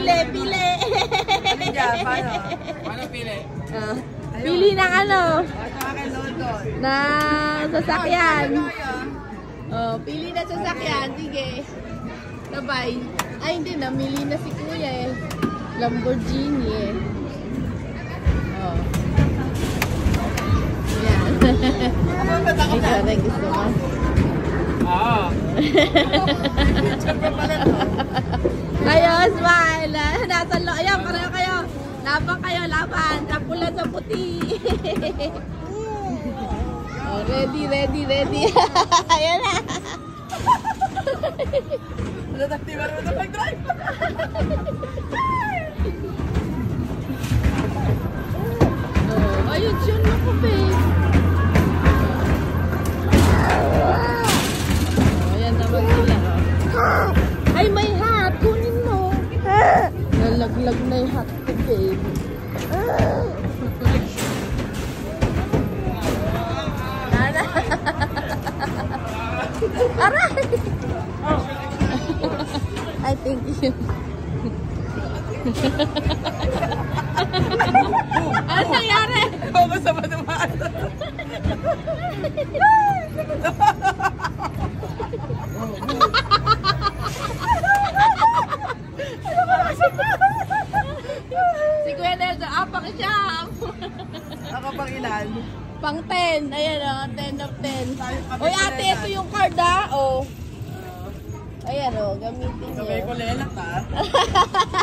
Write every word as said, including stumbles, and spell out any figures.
Pili, pili. Ano dyan? Paano? Paano pili? Uh, pili ng ano? Na sasakyan. Oh, pili na sasakyan. Sige. Sabay. Ay, hindi. Namili na si Kuya eh. Lamborghini eh. Oh. Yan. Ikaw na gusto mo? Oo. Kayo, smile. Nasa lo. Ayan, pareho kayo. Laban kayo, laban. Kapula sa puti. Oh, ready, ready, ready. Ayan na. Natakti marunong mag-drive. Oh, ayun, yun ako, babe. Oh, ayan naman sila. Ay, may hat. Kunin mo. Nalaglag na yung hat ko, babe. Nana. Aray! I think you. Ano nangyari? Oo, masama naman. Si Kuya Nelson, ah, pakisiyam. Ako pang ilan? Pang ten. Ayan o, ten of ten. Uy ate, ito yung card ah. O. Ayan o, gamitin niyo. Sabay ko lelak ah.